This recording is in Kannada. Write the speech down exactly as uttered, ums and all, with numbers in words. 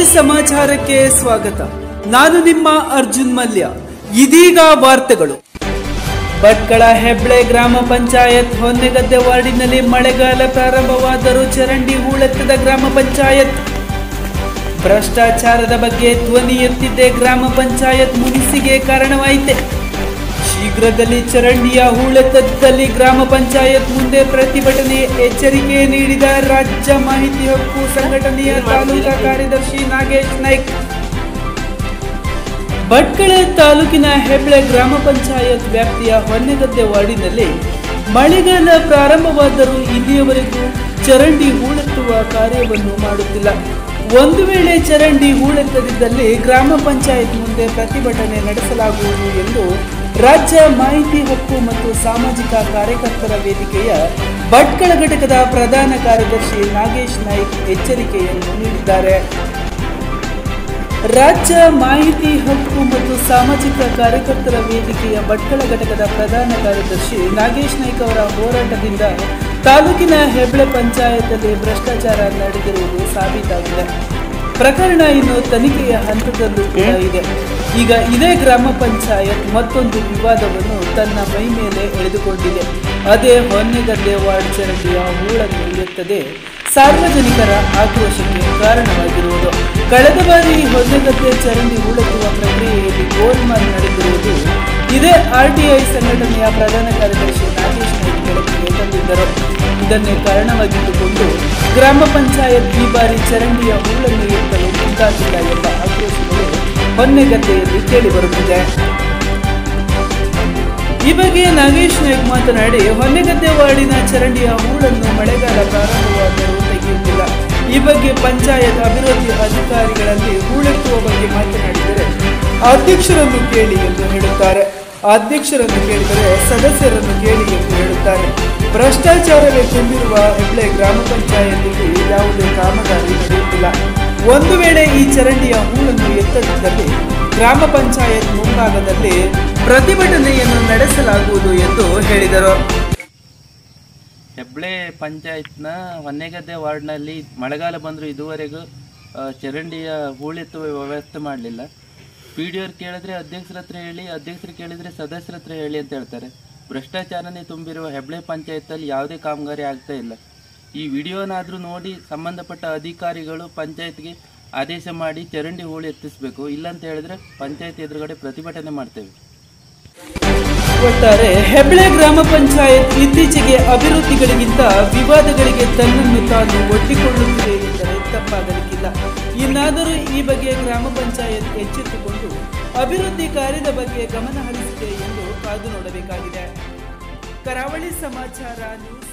ಸಮಾಚಾರಕ್ಕೆ ಸ್ವಾಗತ. ನಾನು ನಿಮ್ಮ ಅರ್ಜುನ್ ಮಲ್ಯ. ಇದೀಗ ವಾರ್ತೆಗಳು. ಭಟ್ಕಳ ಹೆಬ್ಳೆ ಗ್ರಾಮ ಪಂಚಾಯತ್ ಹೊನ್ನೆಗದ್ದೆ ವಾರ್ಡಿನಲ್ಲಿ ಮಳೆಗಾಲ ಪ್ರಾರಂಭವಾದರೂ ಚರಂಡಿ ಹೂಳೆತ್ತದ ಗ್ರಾಮ ಪಂಚಾಯತ್. ಭ್ರಷ್ಟಾಚಾರದ ಬಗ್ಗೆ ಧ್ವನಿ ಎತ್ತಿದ್ದೇ ಗ್ರಾಮ ಪಂಚಾಯತ್ ಮುನಿಸಿಗೆ ಕಾರಣವಾಯಿತೆ. ಶೀಘ್ರದಲ್ಲಿ ಚರಂಡಿಯ ಹೂಳೆತ್ತದಲ್ಲಿ ಗ್ರಾಮ ಪಂಚಾಯತ್ ಮುಂದೆ ಪ್ರತಿಭಟನೆ ಎಚ್ಚರಿಕೆ ನೀಡಿದ ರಾಜ್ಯ ಮಾಹಿತಿ ಹಕ್ಕು ಸಂಘಟನೆಯ ತಾಲೂಕಾ ಕಾರ್ಯದರ್ಶಿ ನಾಗೇಶ್ ನಾಯ್ಕ್. ಭಟ್ಕಳ ತಾಲೂಕಿನ ಹೆಬ್ಳೆ ಗ್ರಾಮ ಪಂಚಾಯತ್ ವ್ಯಾಪ್ತಿಯ ಹೊನ್ನೆಗದ್ದೆ ವಾರ್ಡಿನಲ್ಲಿ ಮಳೆಗಾಲ ಪ್ರಾರಂಭವಾದರೂ ಇಲ್ಲಿಯವರೆಗೂ ಚರಂಡಿ ಹೂಳೆತ್ತುವ ಕಾರ್ಯವನ್ನು ಮಾಡುತ್ತಿಲ್ಲ. ಒಂದು ವೇಳೆ ಚರಂಡಿ ಹೂಳೆತ್ತದಿದ್ದಲ್ಲಿ ಗ್ರಾಮ ಪಂಚಾಯತ್ ಮುಂದೆ ಪ್ರತಿಭಟನೆ ನಡೆಸಲಾಗುವುದು ಎಂದು ರಾಜ್ಯ ಮಾಹಿತಿ ಹಕ್ಕು ಮತ್ತು ಸಾಮಾಜಿಕ ಕಾರ್ಯಕರ್ತರ ವೇದಿಕೆಯ ಭಟ್ಕಳ ಘಟಕದ ಪ್ರಧಾನ ಕಾರ್ಯದರ್ಶಿ ನಾಗೇಶ್ ನಾಯ್ಕ್ ಎಚ್ಚರಿಕೆಯನ್ನು ನೀಡಿದ್ದಾರೆ. ರಾಜ್ಯ ಮಾಹಿತಿ ಹಕ್ಕು ಮತ್ತು ಸಾಮಾಜಿಕ ಕಾರ್ಯಕರ್ತರ ವೇದಿಕೆಯ ಭಟ್ಕಳ ಘಟಕದ ಪ್ರಧಾನ ಕಾರ್ಯದರ್ಶಿ ನಾಗೇಶ್ ನಾಯ್ಕ್ ಅವರ ಹೋರಾಟದಿಂದ ತಾಲೂಕಿನ ಹೆಬ್ಳೆ ಪಂಚಾಯತ್ನಲ್ಲಿ ಭ್ರಷ್ಟಾಚಾರ ನಡೆದಿರುವುದು ಸಾಬೀತಾಗಿದೆ. ಪ್ರಕರಣ ಇನ್ನು ತನಿಖೆಯ ಹಂತದಲ್ಲೂ ಕೂಡ ಇದೆ. ಈಗ ಇದೇ ಗ್ರಾಮ ಪಂಚಾಯತ್ ಮತ್ತೊಂದು ವಿವಾದವನ್ನು ತನ್ನ ಮೈ ಮೇಲೆ ಎಳೆದುಕೊಂಡಿದೆ. ಅದೇ ಹೊನ್ನೆಗದ್ದೆ ವಾರ್ಡ್ ಚರಂಡಿಯ ಹೂಳನ್ನು ಎತ್ತದೆ ಸಾರ್ವಜನಿಕರ ಆಕ್ರೋಶಕ್ಕೆ ಕಾರಣವಾಗಿರುವುದು. ಕಳೆದ ಬಾರಿ ಹೊನ್ನೆಗದ್ದೆ ಚರಂಡಿ ಹೂಳೆತ್ತುವ ಪ್ರಕ್ರಿಯೆಯಲ್ಲಿ ಗೋಲ್ಮಾಲ್ ನಡೆದಿರುವುದು ಇದೇ ಆರ್ಟಿಐ ಸಂಘಟನೆಯ ಪ್ರಧಾನ ಕಾರ್ಯದರ್ಶಿ ನಾಗೇಶ್ ನಾಯ್ಕ್ ಬೆಳಕಿಗೆ ತಂದಿದ್ದರು. ಇದನ್ನೇ ಕಾರಣವಾಗಿಟ್ಟುಕೊಂಡು ಗ್ರಾಮ ಪಂಚಾಯತ್ ಈ ಬಾರಿ ಚರಂಡಿಯ ಹೂಳನ್ನು ಎತ್ತಲು ಮುಂದಾಗಿಲ್ಲ ಎಂಬ ಆಕ್ರೋಶಗಳು ಹೊನ್ನೆಗದ್ದೆಯಲ್ಲಿ ಕೇಳಿಬರುತ್ತಿದೆ. ಈ ಬಗ್ಗೆ ನಾಗೇಶ್ ನಾಯ್ಕ್ ಮಾತನಾಡಿ, ಹೊನ್ನೆಗದ್ದೆ ವಾರ್ಡಿನ ಚರಂಡಿಯ ಹೂಳನ್ನು ಮಳೆಗಾಲ ಪ್ರಾರಂಭವಾದರೂ ತೆಗೆಯುತ್ತಿಲ್ಲ. ಈ ಬಗ್ಗೆ ಪಂಚಾಯತ್ ಅಭಿವೃದ್ಧಿ ಅಧಿಕಾರಿಗಳಲ್ಲಿ ಹೂಳೆತ್ತುವ ಬಗ್ಗೆ ಮಾತನಾಡಿದರೆ ಅಧ್ಯಕ್ಷರನ್ನು ಕೇಳಿ ಎಂದು ಹೇಳುತ್ತಾರೆ. ಅಧ್ಯಕ್ಷರನ್ನು ಕೇಳಿದರೆ ಸದಸ್ಯರನ್ನು ಕೇಳಿ ಎಂದು ಹೇಳುತ್ತಾರೆ. ಭ್ರಷ್ಟಾಚಾರವೇ ತುಂಬಿರುವ ಹೆಬ್ಳೆ ಗ್ರಾಮ ಪಂಚಾಯತ್ನಲ್ಲಿ ಯಾವುದೇ ಕಾಮಗಾರಿ ನಡೆಯುತ್ತಿಲ್ಲ. ಒಂದು ವೇಳೆ ಈ ಚರಂಡಿಯ ಹೂಳನ್ನು ಎತ್ತದಿದ್ದಲ್ಲಿ ಗ್ರಾಮ ಪಂಚಾಯತ್ ಮುಂಭಾಗದಲ್ಲಿ ಪ್ರತಿಭಟನೆಯನ್ನು ನಡೆಸಲಾಗುವುದು ಎಂದು ಹೇಳಿದರು. ಹೆಬ್ಳೆ ಪಂಚಾಯತ್ನ ಹೊನ್ನೆಗದ್ದೆ ವಾರ್ಡ್ನಲ್ಲಿ ಮಳೆಗಾಲ ಬಂದರೂ ಇದುವರೆಗೂ ಚರಂಡಿಯ ಹೂಳೆತ್ತುವ ವ್ಯವಸ್ಥೆ ಮಾಡಲಿಲ್ಲ. ಪಿ ಡಿ ಅವ್ರು ಕೇಳಿದ್ರೆ ಅಧ್ಯಕ್ಷರ ಹತ್ರ ಹೇಳಿ, ಅಧ್ಯಕ್ಷರು ಕೇಳಿದರೆ ಸದಸ್ಯರ ಹತ್ರ ಹೇಳಿ ಅಂತ ಹೇಳ್ತಾರೆ. ಭ್ರಷ್ಟಾಚಾರನೇ ತುಂಬಿರುವ ಹೆಬ್ಳೆ ಪಂಚಾಯತಲ್ಲಿ ಯಾವುದೇ ಕಾಮಗಾರಿ ಆಗ್ತಾ ಇಲ್ಲ. ಈ ವಿಡಿಯೋನಾದರೂ ನೋಡಿ ಸಂಬಂಧಪಟ್ಟ ಅಧಿಕಾರಿಗಳು ಪಂಚಾಯತ್ಗೆ ಆದೇಶ ಮಾಡಿ ಚರಂಡಿ ಹೂಳು ಎತ್ತಿಸಬೇಕು. ಇಲ್ಲಂತ ಹೇಳಿದ್ರೆ ಪಂಚಾಯತ್ ಎದುರುಗಡೆ ಪ್ರತಿಭಟನೆ ಮಾಡ್ತೇವೆ. ಒಟ್ಟಾರೆ ಹೆಬ್ಳೆ ಗ್ರಾಮ ಪಂಚಾಯತ್ ಇತ್ತೀಚೆಗೆ ಅಭಿವೃದ್ಧಿಗಳಿಗಿಂತ ವಿವಾದಗಳಿಗೆ ತನ್ನನ್ನು ತಾನು ಒಡ್ಡಿಕೊಳ್ಳುತ್ತಿದೆ ಎಂದರೆ ತಪ್ಪಾಗಲಿಕ್ಕಿಲ್ಲ. ಇನ್ನಾದರೂ ಈ ಬಗ್ಗೆ ಗ್ರಾಮ ಪಂಚಾಯತ್ ಎಚ್ಚೆತ್ತುಕೊಂಡು ಅಭಿವೃದ್ಧಿ ಕಾರ್ಯದ ಬಗ್ಗೆ ಗಮನ ಹರಿಸಿದೆ ಎಂದು ಕಾದು ನೋಡಬೇಕಾಗಿದೆ. ಕರಾವಳಿ ಸಮಾಚಾರ ನ್ಯೂಸ್.